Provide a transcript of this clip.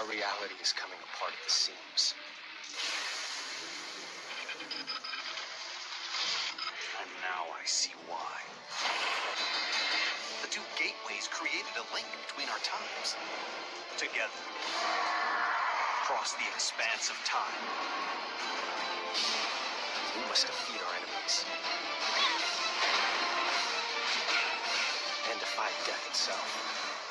Our reality is coming apart at the seams. And now I see why. The two gateways created a link between our times. Together, across the expanse of time. We must defeat our enemies. And defy death itself.